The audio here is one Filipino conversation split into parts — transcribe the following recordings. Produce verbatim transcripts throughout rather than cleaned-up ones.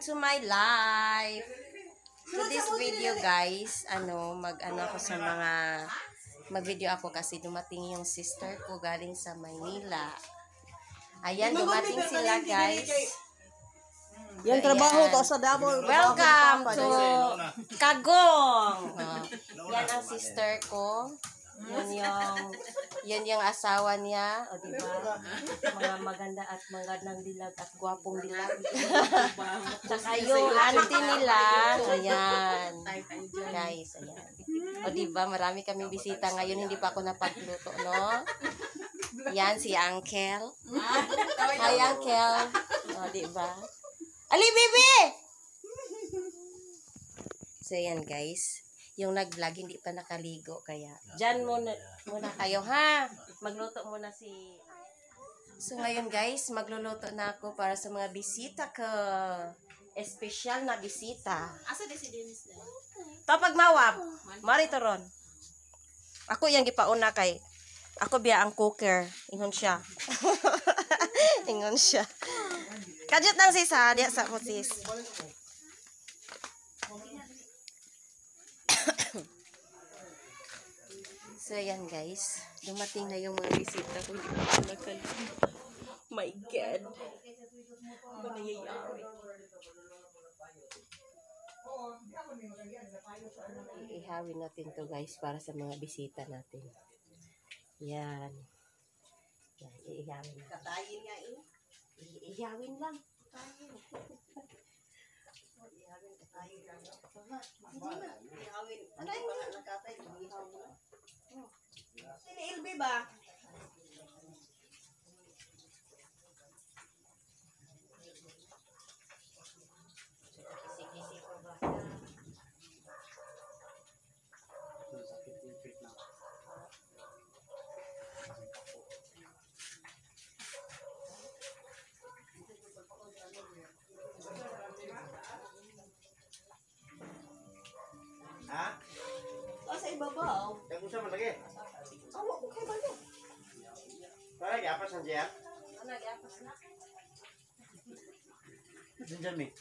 to my life. To this video guys, ano, mag-ano ako sa mga, mag-video ako kasi dumating yung sister ko galing sa Maynila. Ayan, dumating sila guys. Yan trabaho to sa Davao. Welcome to Kagong. Oh, yan ang sister ko. Yun yung, yun yung asawa niya. O diba? Mga maganda at magandang dilag at gwapong dilag. Tsaka yung auntie nila. Ayan. Guys, ayan. O diba? Marami kaming bisita ngayon. Hindi pa ako napagluto, no? Yan si Uncle. Hi, Uncle. O diba? Ali, baby! So, yan guys. Yung nag-vlog, hindi pa nakaligo. Kaya, dyan muna, muna kayo, ha? Magluto muna si... So, ngayon guys, magluluto na ako para sa mga bisita ko. Espesyal na bisita. Asa di si Dennis na? Tapag mawab. Marito ron. Ako yung gipauna kay... Ako biya ang cooker. Ingon siya. Ingon siya. Kajut lang sis ha. Diya sa ko sis. So, ayan guys. Dumating na yung mga bisita ko. Hindi pa ako nakaligo. My God. Manayayari. Iihawin natin to guys para sa mga bisita natin. Yan. Yan. Iihawin natin. Katayin nga eh. Iihawin lang. Ihawin, katayin nga. Ihawin. Ano yung mga nakatay? Ihawin na. Sini Ilbe ba? Ha? O sa ibabaw. Yang usah man lagi. Awa ko kay balo. Para lagi apa saja? Ano, iapas na? Sinjan mi.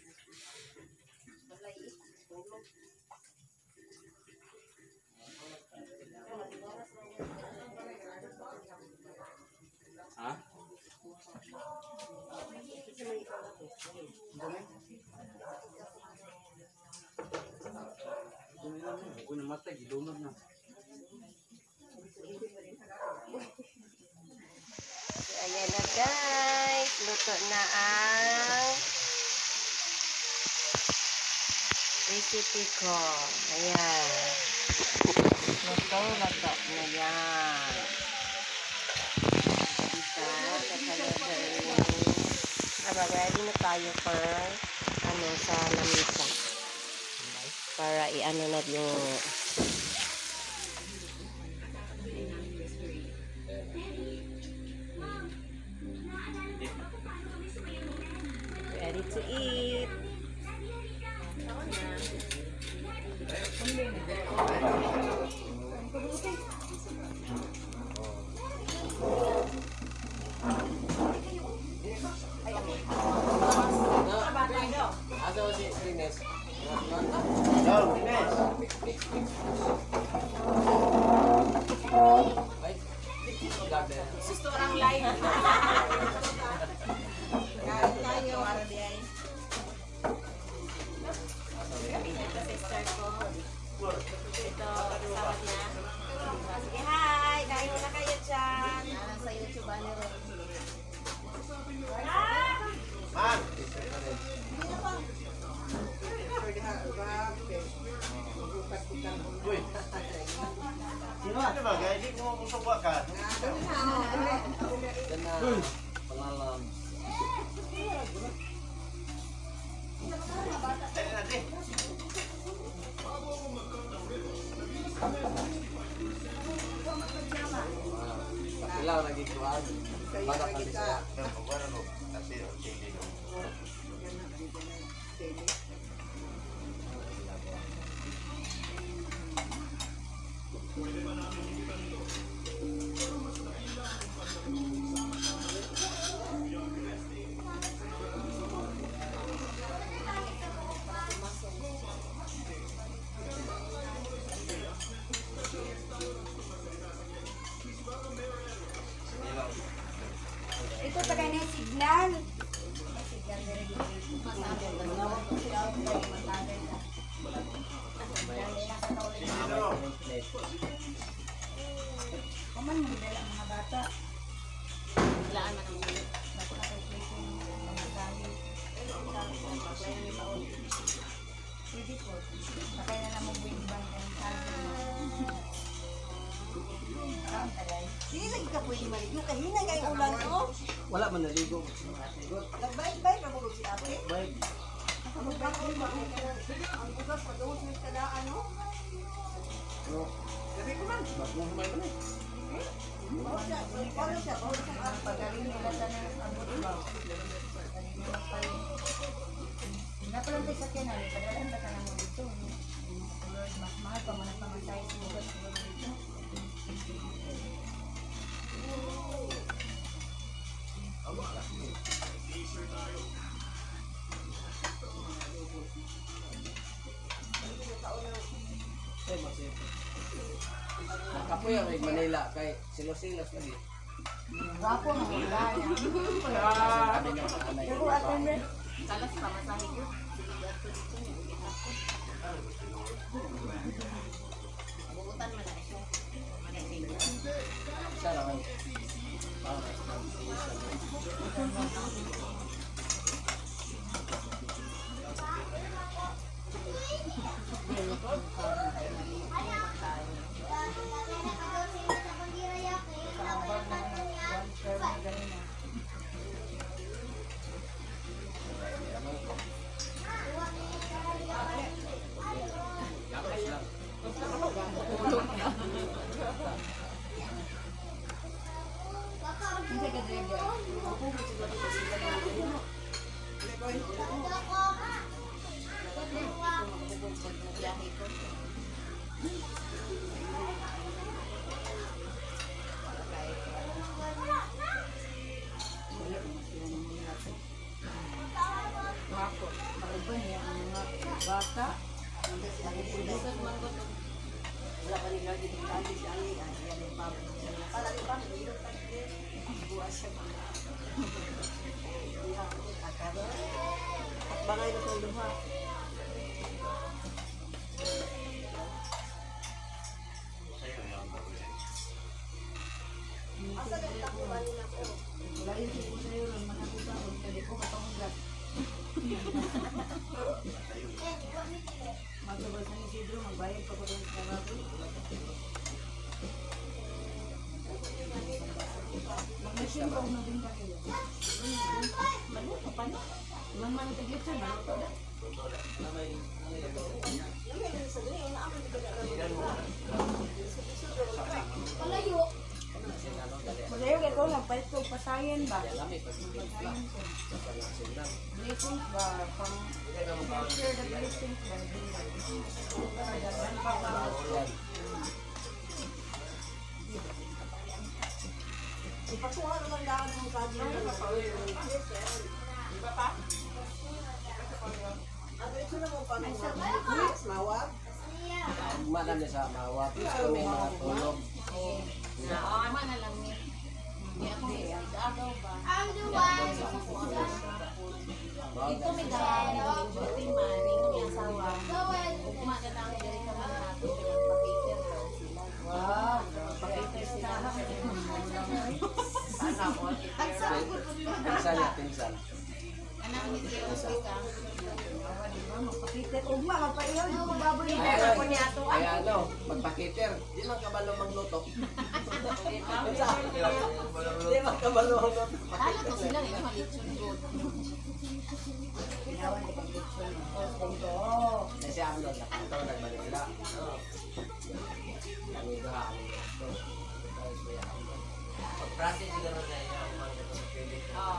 Ha? Ako na matay, gidunod na. Ayan na guys. Luto na ang recipe ko. Ayan. Luto, luto na yan. Diba? Kakalagain. Ready na tayo for ano sa lamisa. Para i-ano na yung ready to eat. Go, Ines. Susto orang lain. Kain tayo para di ay. Ito sister ko. Ito asawa niya. Sige, hi! Kain muna kayo dyan. Sa YouTube ani ron. Man. Uy. Sino ano ba? Gaya di mo kusok ka. Uy. Pangalan. Dali na di. Ilaw lagi kuan. Badak kali sa. Kasi okay. guys. Kuman mo dala ang mga bata. Laan man ang ulo. Bako na kay plating mga dami. Pwede po. Sakay na naman buwing ibang kayong sabi. Parang talay. Hindi lagi ka pwede maligo. Kahina kayong ulan ko. Wala man naligo. Nagbayad-bayad na mo si ate. Bye. Ang bugas, pag-uwas mo ka na ano? No. Gabi ko man. Bagong humay man eh. Bawal siya, bawal siya, bawal siya. Ang pagaling nila sa nang abot. Napalantay sa kanya, padalan ba ka naman dito? Mas mahal pa man ang pamatay sa bugas dito. Eh, masip. Nakapoy ang Manila kay silos-silos lagi. Wapo nga mga gaya. Sabi niya sa anay. Pero atin rin. Salas pa masahe ko. Abutan man na siya. Siya naman. Ah, Hindi ka driver. Ako mo siguro dito sila na ano. Biyahe ko. Wapo. Maiba niya ang mga bata. Wala pa nila dito kali si Ali. Yan ang pabo. Pala di ba? Mahirap pa rin. Buwas siya mga. At bangay na itong luha. Asa na ito ko kanina ko? Wala yung sipo sa'yo ron. Manakuta ko. Pwede ko katanggat. Magbabal sa ni Sidro. Magbayad pa ko rin sa bago. Mag-machine ko na din pa kayo. Maluto pa na. Ibang manitaglit siya. Maluto na. Malayo. Malayo kayo ko. Nagpalit ko pasayan ba? Blessings ba? Pang share the blessings ba? Ipasuha naman daan ng kaji. Iba pa? Ang ito na mo pa ng mawag? Madam niya sa mawa. Gusto may mga tulog. Tama na lang niya. Hindi ako agaw ba? Ito may gawin. Buti man. Ito may asawa. Ugma na lang diri ka man nato. Pinagpapiter ka sila. Wow. Papiter sila. Sana ko. Pinsan niya, pinsan. Anang hindi ko ka. Magpakita. Ugma, magpaiyaw. Hindi ko baboy. Kaya, kaya ano, magpakiter. Di lang kabalo magluto. Di lang kabalo magluto. Hala ko sila rin malitsyon ko. Kasi ang doon, nakataw nagbalik sila. Ang iba ang gusto. Pag-practice siguro na yun ang mga pwede. Oo.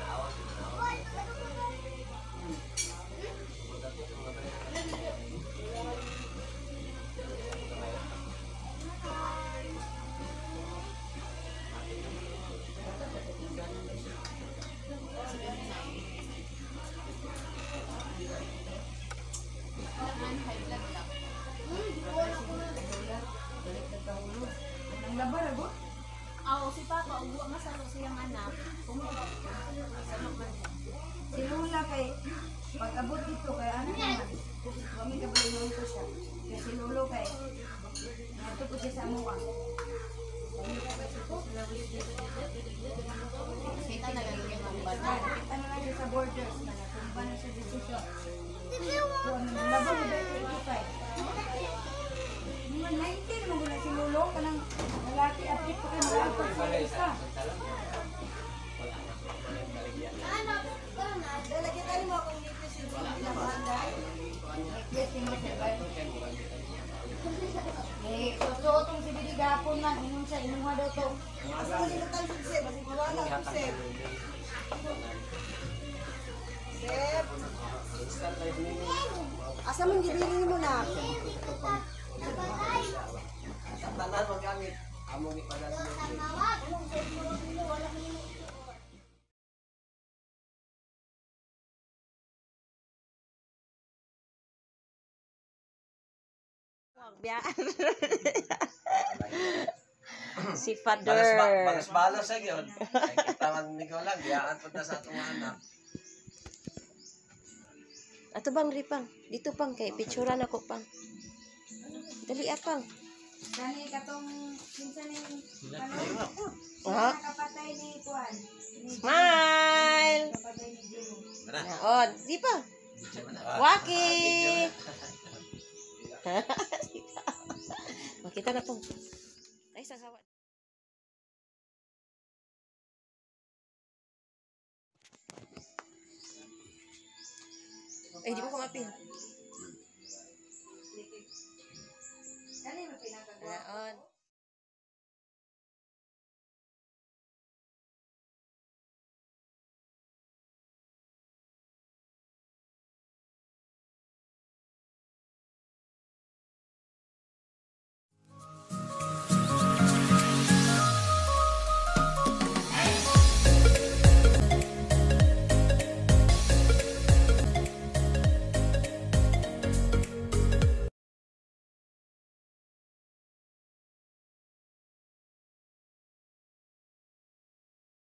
Ang labar, abo? Oo, si Papa, uwa nga sa siyang anak. Pumunta. Sanok man siya. Si Lula kay, pag abot dito, kay ano naman, kami kabalungan ko siya. Kaya si Lolo kay, mo ka. Kita na gagawin ng bata. Kita na lang sa borders na natumba na siya dito siya. Labang na eighty-five. Mga nineteen mo na si Lolo ka ng lalaki at ito ka nalapag sa isa. Lalagyan tayo mo akong nipis yung pinapanda. Yes, yung mga sabay. Eh, susuotong si Bidi Gapon man, inong siya, inong nga daw to. Asa mo nila tayo si Seb, kasi mawala si Seb. Seb. Asa mo gibilin mo na? Tanan mo gamit. Amo ni padala. Si Balas Father. balas balas sa gyud. Ay kita man ni ko lang biyaan pud na sa atong anak. Ato bang ripang? Dito pang kay picturean ako pang. Dali apang. Kani katong minsan ni ano? Ha? Kapatay ni Tuan. Smile. Kapatay ni Jiro. Naon, di pa. Waki. Makita na pong. Ay, sasawa. Eh, di mo kumapin.